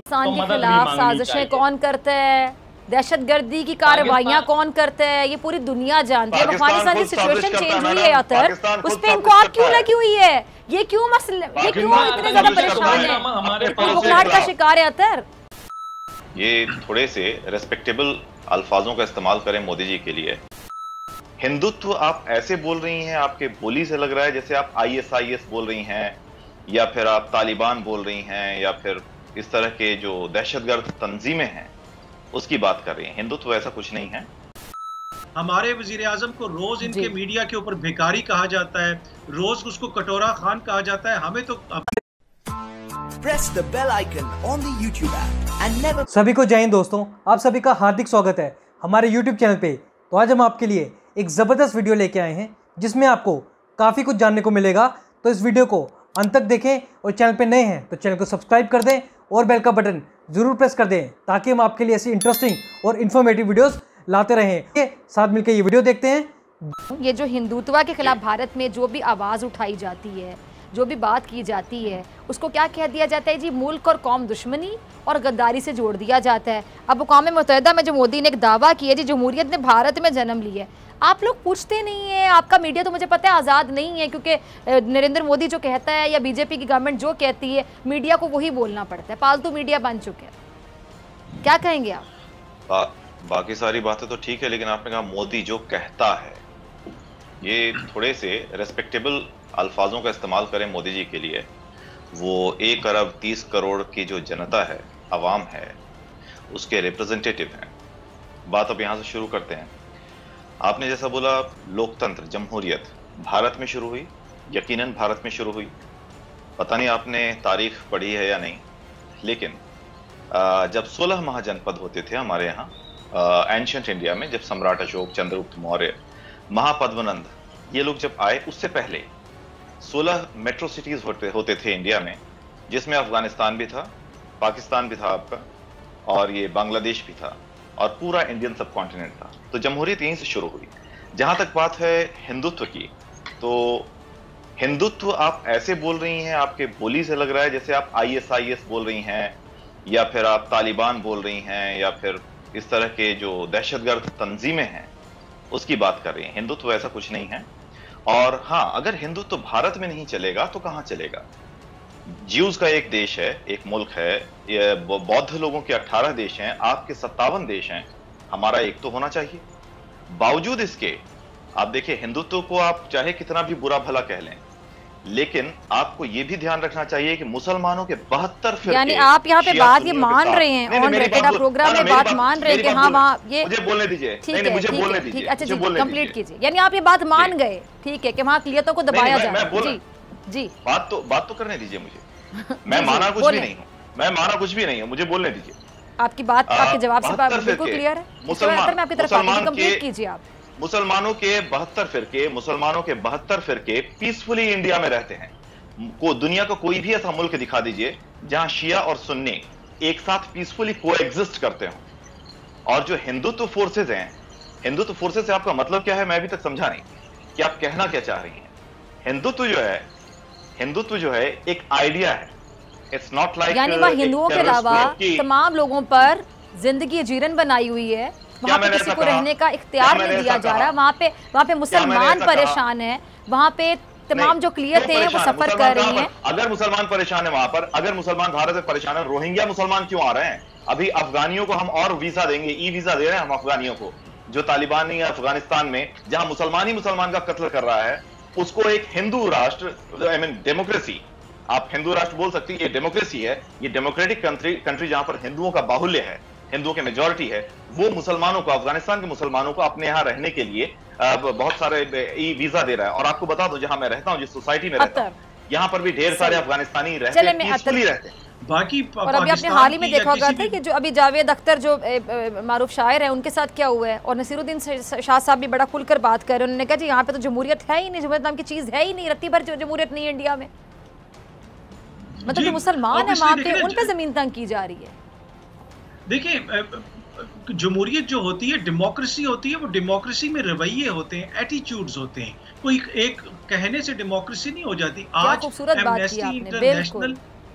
पाकिस्तान के खिलाफ साजिशें कौन करता है, दहशतगर्दी की कार्रवाइयाँ कौन करता है, ये पूरी दुनिया जानती है। अफगानिस्तान की सिचुएशन चेंज हुई है अतर, उस पर इनको आग क्यों लगी हुई है? ये क्यों इतने ज्यादा परेशान है, बुखलाहट का शिकार है अतर? ये थोड़े से रेस्पेक्टेबल अल्फाजों का इस्तेमाल करें मोदी जी के लिए। हिंदुत्व आप ऐसे बोल रही हैं, आपके बोली से लग रहा है जैसे आप ISIS बोल रही हैं, या फिर आप तालिबान बोल रही हैं, या फिर इस तरह के जो दहशतगर्द तंजीमें हैं उसकी बात कर रही हैं। हिंदुत्व ऐसा कुछ नहीं है। हमारे वजीर आजम को रोज इनके मीडिया के ऊपर भिखारी कहा जाता है, रोज उसको कटोरा खान कहा जाता है। हमें तो Press the bell icon on the YouTube app and never... सभी को जय हिंद दोस्तों, आप सभी का हार्दिक स्वागत है हमारे YouTube चैनल पे। तो आज हम आपके लिए एक ज़बरदस्त वीडियो लेके आए हैं जिसमें आपको काफ़ी कुछ जानने को मिलेगा। तो इस वीडियो को अंत तक देखें और चैनल पे नए हैं तो चैनल को सब्सक्राइब कर दें और बेल का बटन ज़रूर प्रेस कर दें ताकि हम आपके लिए ऐसी इंटरेस्टिंग और इन्फॉर्मेटिव वीडियोस लाते रहें। साथ मिलकर ये वीडियो देखते हैं। ये जो हिंदुत्व के खिलाफ भारत में जो भी आवाज़ उठाई जाती है, जो भी बात की जाती है, उसको क्या कह दिया जाता है जी? मुल्क और कौम दुश्मनी और गद्दारी से जोड़ दिया जाता है। अब अक़वाम मुत्तहिदा में जो मोदी ने एक दावा किया जी, जमहूरियत ने भारत में जन्म लिया है, आप लोग पूछते नहीं है। आपका मीडिया तो मुझे पता है आज़ाद नहीं है, क्योंकि नरेंद्र मोदी जो कहता है या बीजेपी की गवर्नमेंट जो कहती है मीडिया को वही बोलना पड़ता है। पालतू मीडिया बन चुके हैं। क्या कहेंगे आप? बाकी सारी बातें तो ठीक है, लेकिन आपने कहा मोदी जो कहता है, ये थोड़े से रेस्पेक्टेबल अल्फाजों का इस्तेमाल करें मोदी जी के लिए। वो 1 अरब 30 करोड़ की जो जनता है, अवाम है, उसके रिप्रेजेंटेटिव हैं। बात अब यहाँ से शुरू करते हैं। आपने जैसा बोला, लोकतंत्र, जमहूरियत भारत में शुरू हुई, यकीनन भारत में शुरू हुई। पता नहीं आपने तारीख पढ़ी है या नहीं, लेकिन जब 16 महाजनपद होते थे हमारे यहाँ एंशिएंट इंडिया में, जब सम्राट अशोक, चंद्रगुप्त मौर्य, महापद्मनंद, ये लोग जब आए, उससे पहले 16 मेट्रो सिटीज होते थे इंडिया में, जिसमें अफगानिस्तान भी था, पाकिस्तान भी था आपका, और ये बांग्लादेश भी था, और पूरा इंडियन सब कॉन्टिनेंट था। तो जमहूरियत यहीं से शुरू हुई। जहां तक बात है हिंदुत्व की, तो हिंदुत्व आप ऐसे बोल रही हैं, आपके बोली से लग रहा है जैसे आप ISIS बोल रही हैं, या फिर आप तालिबान बोल रही हैं, या फिर इस तरह के जो दहशतगर्द तंजीमें हैं उसकी बात कर रही हैं। हिंदुत्व ऐसा कुछ नहीं है। और हाँ, अगर हिंदुत्व भारत में नहीं चलेगा तो कहां चलेगा? ज्यूज का एक देश है, एक मुल्क है, ये बौद्ध लोगों के 18 देश हैं, आपके 57 देश हैं, हमारा एक तो होना चाहिए। बावजूद इसके आप देखिए, हिंदुत्व को आप चाहे कितना भी बुरा भला कह लें, लेकिन आपको ये भी ध्यान रखना चाहिए कि मुसलमानों के 72 फिरके, यानी आप यहाँ पे बात ये मान रहे हैं, ऑन रिकॉर्ड आप प्रोग्राम में बात मान रहे हैं कि हाँ वहाँ ये, मुझे बोलने दीजिए, ठीक है, मुझे बोलने दीजिए, अच्छा जी, कंप्लीट कीजिए। यानी आप ये बात मान गए, ठीक है, कि वहाँ अक़लियतों को दबाया जा रहा है। जी जी, बात तो करने दीजिए मुझे। मैं माना कुछ भी नहीं हूँ, मैं माना कुछ भी नहीं हूँ, मुझे बोलने दीजिए। आपकी बात आपके जवाब से बिल्कुल क्लियर है। मैं आपकी तरफ कंप्लीट कीजिए आप। मुसलमानों के 72 फिरके पीसफुली इंडिया में रहते हैं। को दुनिया का कोई भी ऐसा मुल्क दिखा दीजिए जहां शिया और सुन्नी एक साथ पीसफुली कोएग्जिस्ट करते हो। और जो हिंदुत्व फोर्सेज हैं, हिंदुत्व फोर्सेज से आपका मतलब क्या है, मैं अभी तक समझा नहीं कि आप कहना क्या चाह रही हैं। हिंदुत्व जो है एक आइडिया है, इट्स नॉट लाइक, यानी वह हिंदुओं के अलावा तमाम लोगों पर जिंदगी जीरन बनाई हुई है। वहां पे किसी को रहने का इख्तियार नहीं दिया जा रहा। वहां पे मुसलमान परेशान है, वहां पे तमाम जो क्लियत है वो सफर कर रही हैं। अगर मुसलमान परेशान है वहां पर, अगर मुसलमान भारत में परेशान है, रोहिंग्या मुसलमान क्यों आ रहे हैं? अभी अफगानियों को हम और वीजा देंगे, ई वीजा दे रहे हैं हम अफगानियों को, जो तालिबानी अफगानिस्तान में जहां मुसलमान ही मुसलमान का कत्ल कर रहा है, उसको एक हिंदू राष्ट्र, आई मीन डेमोक्रेसी, आप हिंदू राष्ट्र बोल सकती है, ये डेमोक्रेसी है, ये डेमोक्रेटिक कंट्री जहां पर हिंदुओं का बाहुल्य है, हिंदुओं के मेजॉरिटी है, वो मुसलमानों को, अफगानिस्तान के मुसलमानों को अपने यहाँ रहने के लिए बहुत सारे ई वीजा दे रहा है। और आपको बता दो, जहां मैं रहता हूँ, जिस सोसाइटी में रहता हूँ, यहाँ पर भी ढेर सारे अफगानिस्तानी रहते हैं, पीसफुली रहते हैं। बाकी और अभी आपने हाल ही में देखा होगा था कि जो अभी जावेद अख्तर जो मारूफ शायर है, उनके साथ क्या हुआ है, और नसीरुद्दीन शाह साहब भी बड़ा खुलकर बात कर रहे हैं। उन्होंने कहा जी यहाँ पे तो जमहूरियत है ही नहीं, जमहूरियत नाम की चीज है ही नहीं, रत्ती भर जमहूरियत नहीं है इंडिया में। मतलब जो मुसलमान है वहां पे, उन पे जमीन तंग की जा रही है। देखिए, जमहूरियत जो होती है, डेमोक्रेसी होती है, वो डेमोक्रेसी में रवैये होते हैं, एटीट्यूड्स होते हैं। कोई एक कहने से डेमोक्रेसी नहीं हो जाती। आज Amnesty International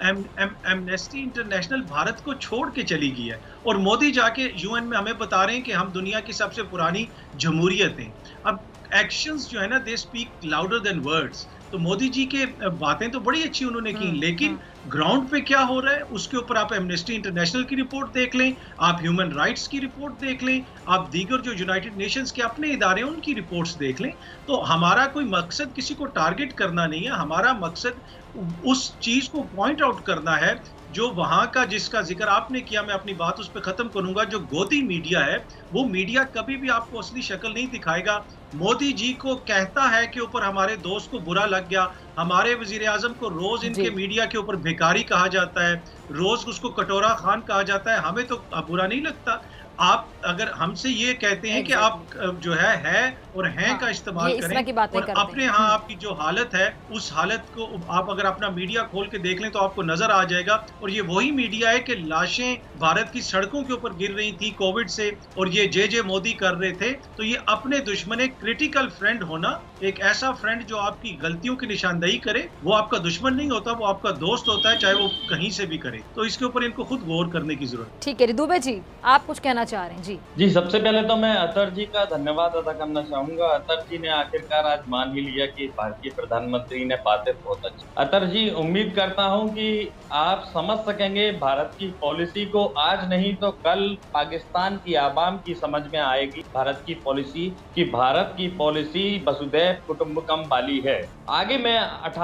Amnesty International Bharat को छोड़ के चली गई है और मोदी जाके यूएन में हमें बता रहे हैं कि हम दुनिया की सबसे पुरानी जमहूरियत हैं। अब एक्शंस जो है ना, they speak louder than words. तो मोदी जी के बातें तो बड़ी अच्छी उन्होंने की, लेकिन ग्राउंड पे क्या हो रहा है उसके ऊपर आप एमनेस्टी इंटरनेशनल की रिपोर्ट देख लें, आप ह्यूमन राइट्स की रिपोर्ट देख लें, आप दीगर जो यूनाइटेड नेशंस के अपने इदारे हैं उनकी रिपोर्ट्स देख लें। तो हमारा कोई मकसद किसी को टारगेट करना नहीं है, हमारा मकसद उस चीज को पॉइंट आउट करना है जो वहां का, जिसका जिक्र आपने किया। मैं अपनी बात उस पर खत्म करूंगा। जो गोदी मीडिया है वो मीडिया कभी भी आपको असली शक्ल नहीं दिखाएगा। मोदी जी को कहता है कि ऊपर हमारे दोस्त को बुरा लग गया, हमारे वजीर आजम को रोज इनके मीडिया के ऊपर भिखारी कहा जाता है, रोज उसको कटोरा खान कहा जाता है, हमें तो बुरा नहीं लगता। आप अगर हमसे ये कहते हैं कि आप जो है और हैं का इस्तेमाल करें और अपने यहाँ आपकी जो हालत है उस हालत को आप अगर अपना मीडिया खोल के देख लें तो आपको नजर आ जाएगा। और ये वही मीडिया है कि लाशें भारत की सड़कों के ऊपर गिर रही थी कोविड से और ये जे मोदी कर रहे थे। तो ये अपने दुश्मन, एक क्रिटिकल फ्रेंड होना, एक ऐसा फ्रेंड जो आपकी गलतियों की निशानदेही करे, वो आपका दुश्मन नहीं होता, वो आपका दोस्त होता है, चाहे वो कहीं से भी करे। तो इसके ऊपर इनको खुद गौर करने की जरूरत है। ठीक है दुबे जी, आप कुछ कहना चाह रहे हैं? जी, सबसे पहले तो मैं अतर जी का धन्यवाद अदा करना चाहूंगा। अतर जी ने आखिरकार आज मान ही लिया कि भारतीय प्रधानमंत्री ने बातें बहुत अच्छी। अतर जी, उम्मीद करता हूं कि आप समझ सकेंगे भारत की पॉलिसी को। आज नहीं तो कल पाकिस्तान की आवाम की समझ में आएगी भारत की पॉलिसी, कि भारत की पॉलिसी वसुधैव कुटुंबकम वाली है। आगे मैं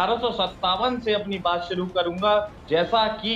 1857 से अपनी बात शुरू करूंगा। जैसा कि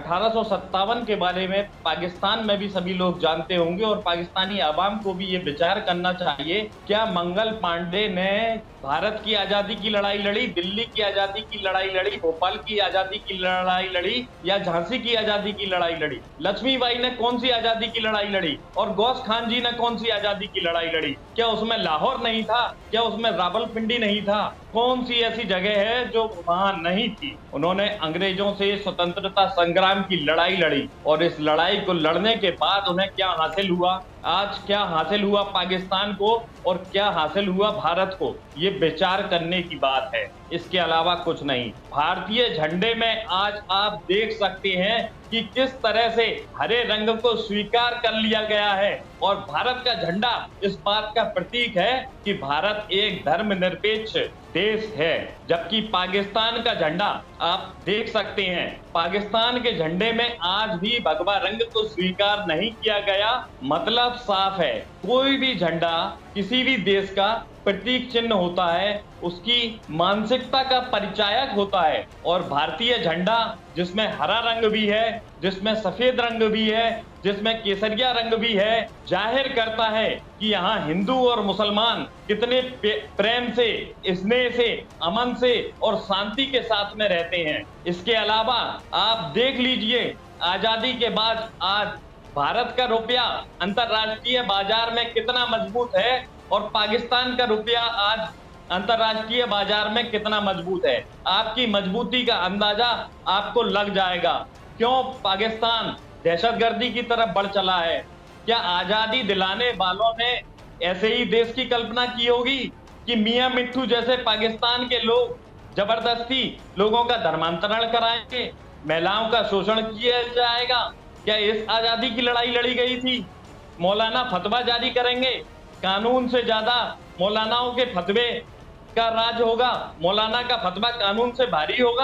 1857 के बारे में पाकिस्तान में भी सभी लोग जानते होंगे और पाकिस्तानी आवाम को भी ये विचार करना चाहिए, क्या मंगल पांडे ने भारत की आजादी की लड़ाई लड़ी, दिल्ली की आजादी की लड़ाई लड़ी, भोपाल की आजादी की लड़ाई लड़ी, या झांसी की आजादी की लड़ाई लड़ी? लक्ष्मीबाई ने कौन सी आजादी की लड़ाई लड़ी और गौस खान जी ने कौन सी आजादी की लड़ाई लड़ी? क्या उसमें लाहौर नहीं था? क्या उसमें रावलपिंडी नहीं था? कौन सी ऐसी जगह है जो वहां नहीं थी? उन्होंने अंग्रेजों से स्वतंत्रता संग्राम की लड़ाई लड़ी और इस लड़ाई को लड़ने के बाद उन्हें क्या हासिल हुआ? आज क्या हासिल हुआ पाकिस्तान को और क्या हासिल हुआ भारत को, ये विचार करने की बात है, इसके अलावा कुछ नहीं। भारतीय झंडे में आज आप देख सकते हैं कि किस तरह से हरे रंग को स्वीकार कर लिया गया है और भारत का झंडा इस बात का प्रतीक है कि भारत एक धर्मनिरपेक्ष देश है। जबकि पाकिस्तान का झंडा आप देख सकते हैं, पाकिस्तान के झंडे में आज भी भगवा रंग को स्वीकार नहीं किया गया। मतलब साफ है, कोई भी झंडा किसी भी देश का प्रतीक चिन्ह होता है, उसकी मानसिकता का परिचायक होता है। और भारतीय झंडा जिसमें हरा रंग भी है, जिसमें सफेद रंग भी है, जिसमें केसरिया रंग भी है, जाहिर करता है कि यहाँ हिंदू और मुसलमान कितने प्रेम से, स्नेह से, अमन से और शांति के साथ में रहते हैं। इसके अलावा आप देख लीजिए, आजादी के बाद आज भारत का रुपया अंतर्राष्ट्रीय बाजार में कितना मजबूत है और पाकिस्तान का रुपया आज अंतर्राष्ट्रीय बाजार में कितना मजबूत है। आपकी मजबूती का अंदाजा आपको लग जाएगा क्यों पाकिस्तान दहशतगर्दी की तरफ बढ़ चला है। क्या आजादी दिलाने वालों ने ऐसे ही देश की कल्पना की होगी कि मियां मिट्ठू जैसे पाकिस्तान के लोग जबरदस्ती लोगों का धर्मांतरण कराएंगे, महिलाओं का शोषण किया जाएगा? क्या इस आजादी की लड़ाई लड़ी गई थी? मौलाना फतवा जारी करेंगे, कानून से ज्यादा मौलानाओं के फतवे का राज होगा, मौलाना का फतवा कानून से भारी होगा।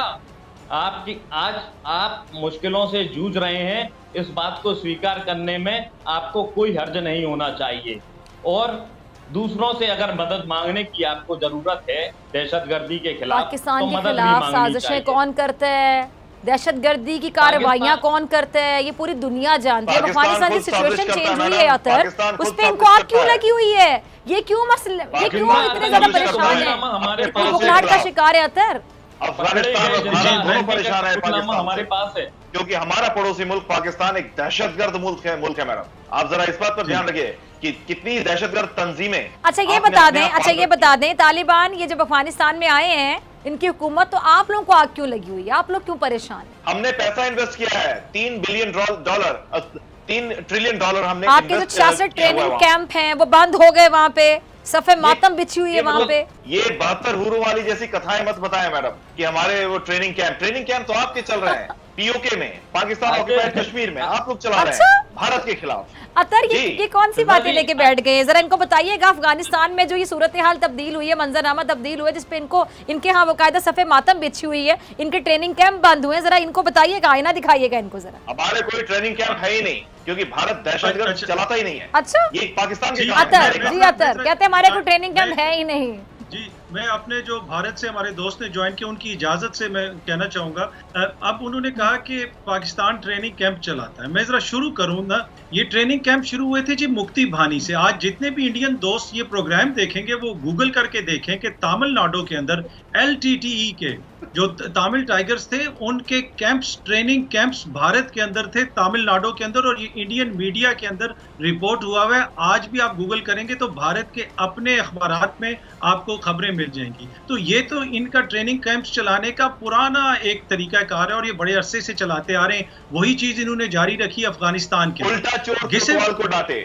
आज आप मुश्किलों से जूझ रहे हैं, इस बात को स्वीकार करने में आपको कोई हर्ज नहीं होना चाहिए। और दूसरों से अगर मदद मांगने की आपको जरूरत है दहशतगर्दी के खिलाफ, पाकिस्तान के खिलाफ साजिशें कौन करते हैं, दहशतगर्दी की कार्रवाइयां कौन करते हैं, ये पूरी दुनिया जानती है। अफगानिस्तान की सिचुएशन चेंज हुई है अतर, उस पे इनको आग क्यों लगी हुई है? ये क्यों मसले, ये क्यों इतने ज्यादा परेशान है? बुखार का शिकार है अतर। अफगानिस्तान परेशान है, हमारे पास है क्योंकि हमारा पड़ोसी मुल्क पाकिस्तान एक दहशतगर्द मुल्क है मैडम। आप जरा इस बात पर ध्यान रखिए कि कितनी दहशतगर्द तंजीमें। अच्छा ये बता दें तालिबान ये जब अफगानिस्तान में आए हैं इनकी हुकूमत, तो आप लोगों को आग क्यों लगी हुई है? आप लोग क्यों परेशान हैं? हमने पैसा इन्वेस्ट किया है, $3 बिलियन, $3 ट्रिलियन हमने। आपके जो 66 ट्रेनिंग कैंप हैं वो बंद हो गए, वहाँ पे सफे मातम बिछी हुई है वहाँ पे। ये 72 हुरू वाली जैसी कथाएं मत बताएं मैडम कि हमारे वो ट्रेनिंग कैंप तो आपके चल रहे हैं। पीओके में, पाकिस्तान ऑक्युपाइड कश्मीर में आप लोग चला रहे अच्छा? हैं भारत के खिलाफ। अतर ये कौन सी बातें लेके बैठ गए? जरा इनको बताइएगा, अफगानिस्तान में जो ये सूरत हाल तब्दील हुई है, मंजरनामा तब्दील हुआ है, जिसपे इनके यहाँ बाकायदा सफे मातम बिछी हुई है, इनके ट्रेनिंग कैंप बंद हुए हैं, जरा इनको बताइएगा, आईना दिखाइएगा इनको जरा। हमारे कोई ट्रेनिंग कैंप है ही नहीं, क्योंकि भारत दहशतगर्द चलाता ही नहीं है। अच्छा, ये पाकिस्तान के अतर कहते हैं हमारे कोई ट्रेनिंग कैंप है ही नहीं। जी, मैं अपने जो भारत से हमारे दोस्त ने ज्वाइन किया उनकी इजाजत से मैं कहना चाहूंगा, अब उन्होंने कहा कि पाकिस्तान ट्रेनिंग कैंप चलाता है। मैं जरा शुरू करूं ना, ये ट्रेनिंग कैंप शुरू हुए थे जी मुक्ति भानी से। आज जितने भी इंडियन दोस्त ये प्रोग्राम देखेंगे वो गूगल करके देखें कि तमिलनाडु के अंदर LTTE के जो तमिल टाइगर्स थे उनके कैंप्स, ट्रेनिंग कैंप्स भारत के अंदर थे, तमिलनाडु के अंदर, और इंडियन मीडिया के अंदर रिपोर्ट हुआ हुआ है। आज भी आप गूगल करेंगे तो भारत के अपने अखबारात में आपको खबरें मिल जाएंगी। तो ये तो इनका ट्रेनिंग कैंप्स चलाने का पुराना एक तरीका कार है और ये बड़े अरसे से चलाते आ रहे हैं। वही चीज इन्होंने जारी रखी अफगानिस्तान के। उल्टा चोर कोतवाल को डांटे,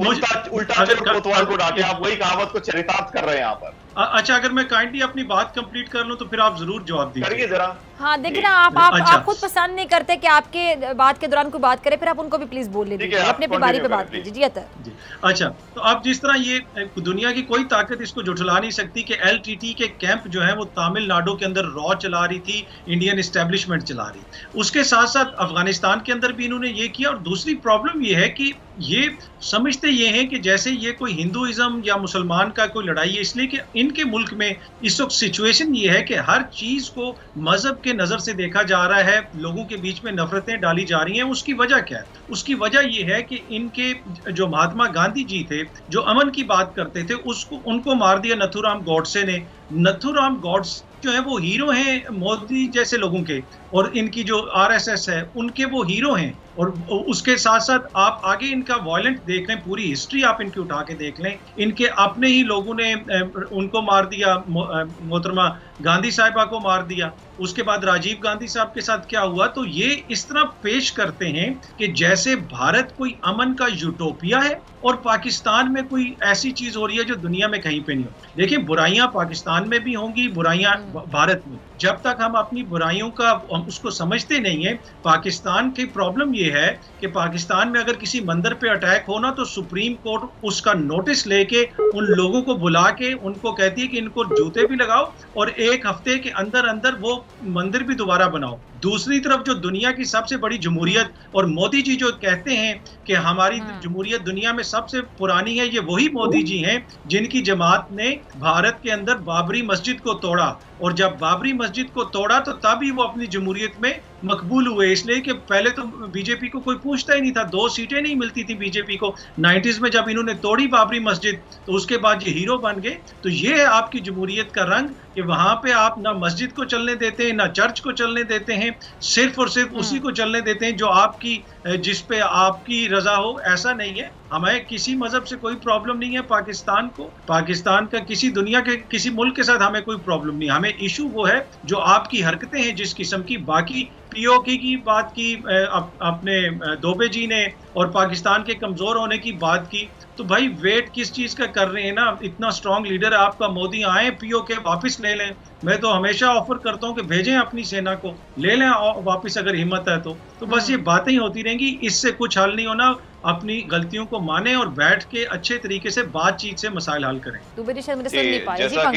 उल्टा चोर कोतवाल को डांटे, आप वही कहावत को चरितार्थ कर रहे हैं यहाँ पर। अच्छा, अगर मैं काइंडली अपनी बात कंप्लीट कर लूं तो फिर आप जरूर जवाब दीजिए जरा। हाँ, देखिए ना, आप खुद पसंद नहीं करते कि आपके बात के दौरान कोई बात करे, फिर आप उनको भी प्लीज बोल लीजिए, अपने बारी पे बात कीजिए। जी अतर। अच्छा, तो अब जिस तरह ये दुनिया की कोई ताकत इसको झुठला नहीं सकती कि LTT के कैंप जो है वो तमिलनाडु के अंदर रॉ चला रही थी, इंडियन एस्टेब्लिशमेंट चला रही। उसके साथ साथ अफगानिस्तान के अंदर भी इन्होंने ये किया। और दूसरी प्रॉब्लम ये है कि ये समझते ये हैं कि जैसे ये कोई हिंदुइज्म या मुसलमान का कोई लड़ाई है, इसलिए कि इनके मुल्क में इस वक्त सिचुएशन ये है कि हर चीज को मजहब के नजर से देखा जा रहा है, लोगों के बीच में नफरतें डाली जा रही हैं। उसकी वजह क्या है? उसकी वजह ये है कि इनके जो महात्मा गांधी जी थे, जो अमन की बात करते थे, उनको मार दिया नथुराम गॉडसे ने। नथुराम गॉडसे जो है वो हीरो हैं मोदी जैसे लोगों के, और इनकी जो RSS है उनके वो हीरो हैं। और उसके साथ साथ आप आगे इनका वायलेंट देख लें, पूरी हिस्ट्री आप इनकी उठा के देख लें, इनके अपने ही लोगों ने उनको मार दिया, मोहतरमा गांधी साहिबा को मार दिया। उसके बाद राजीव गांधी साहब के साथ क्या हुआ? तो ये इस तरह पेश करते हैं कि जैसे भारत कोई अमन का यूटोपिया है और पाकिस्तान में कोई ऐसी चीज हो रही है जो दुनिया में कहीं पे नहीं हो। देखिए, बुराइयां पाकिस्तान में भी होंगी, बुराइयां भारत में। जब तक हम अपनी बुराइयों का उसको समझते नहीं है, पाकिस्तान की प्रॉब्लम ये है कि पाकिस्तान में अगर किसी मंदिर पे अटैक होना तो सुप्रीम कोर्ट उसका नोटिस लेके उन लोगों को बुला के उनको कहती है कि इनको जूते भी लगाओ और 1 हफ्ते के अंदर अंदर वो मंदिर भी दोबारा बनाओ। दूसरी तरफ जो दुनिया की सबसे बड़ी जमहूरियत, और मोदी जी जो कहते हैं कि हमारी जमहूरियत दुनिया में सबसे पुरानी है, ये वही मोदी जी हैं जिनकी जमात ने भारत के अंदर बाबरी मस्जिद को तोड़ा। और जब बाबरी मस्जिद को तोड़ा तो तभी वो अपनी जमहूरियत में मकबूल हुए, इसलिए कि पहले तो बीजेपी को कोई पूछता ही नहीं था, 2 सीटें नहीं मिलती थी बीजेपी को। 90s में जब इन्होंने तोड़ी बाबरी मस्जिद तो उसके बाद ये हीरो बन गए। तो ये है आपकी जमहूरियत का रंग कि वहां पे आप ना मस्जिद को चलने देते हैं, ना चर्च को चलने देते हैं, सिर्फ और सिर्फ उसी को चलने देते हैं जो आपकी, जिस पे आपकी रजा हो। ऐसा नहीं है, हमें किसी मजहब से कोई प्रॉब्लम नहीं है। पाकिस्तान को, पाकिस्तान का किसी दुनिया के किसी मुल्क के साथ हमें कोई प्रॉब्लम नहीं। हमें इशू वो है जो आपकी हरकतें हैं जिस किस्म की। बाकी POK की बात की अपने दोबे जी ने, और पाकिस्तान के कमजोर होने की बात की, तो भाई वेट किस चीज का कर रहे हैं ना? इतना स्ट्रांग लीडर है आपका मोदी, आए POK वापस ले लें। मैं तो हमेशा ऑफर करता हूं कि भेजें अपनी सेना को, ले लें वापस अगर हिम्मत है तो बस ये बातें ही होती रहेंगी, इससे कुछ हल नहीं होना। अपनी गलतियों को माने और बैठ के अच्छे तरीके से बातचीत से मसाइल हल करें। जैसा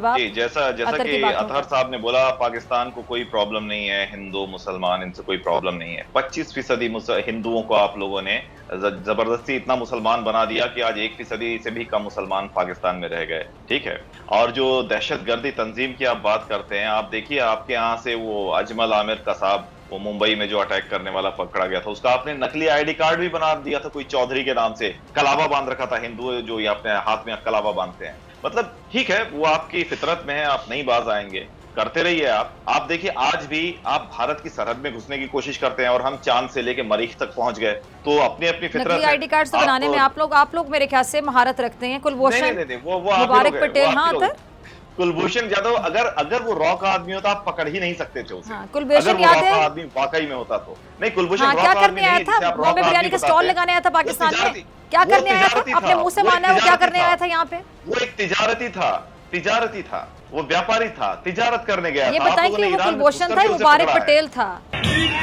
कि अतहर साहब ने बोला, पाकिस्तान को कोई प्रॉब्लम नहीं है, हिंदू मुसलमान इनसे कोई प्रॉब्लम नहीं है। 25% हिंदुओं को आप लोगों ने जबरदस्ती इतना मुसलमान बना दिया कि आज 1% से भी कम मुसलमान पाकिस्तान में रह गए। ठीक है, और जो दहशतगर्दी तंजीम की आप बात करते हैं, आप देखिए आपके यहाँ से वो अजमल आमिर कसाब, वो मुंबई में जो अटैक करने वाला पकड़ा गया था, उसका आपने नकली ID कार्ड भी बना दिया था, कोई चौधरी के नाम से कलावा बांध रखा था। हिंदू जो ये अपने हाथ में कलावा बांधते हैं, मतलब ठीक है, वो आपकी फितरत में है, आप नहीं बाज आएंगे, करते रहिए आप देखिए आज भी आप भारत की सरहद में घुसने की कोशिश करते हैं और हम चांद से लेके मरीख तक पहुंच गए। तो अपनी अपनी फितरत नकली ID कार्ड बनाने में आप लोग मेरे ख्याल से महारत रखते हैं। कुलभूषण मुबारक पटेल, हाँ कुलभूषण जाधव अगर वो रॉ का आदमी होता आप पकड़ ही नहीं सकते थे उसे। कुलभूषण याद है आदमी वाकई में होता तो नहीं। कुलभूषण क्या करने आया था? बॉम्बे बिरयानी का स्टॉल लगाने आया था पाकिस्तान में, क्या करने आया था? अपने मुंह से माना है वो क्या करने आया था यहाँ पे? वो एक तिजारती था, वो व्यापारी था, तिजारत करने गया था। ये बताइए कि वो कुलभूषण था, मुबारक पटेल था?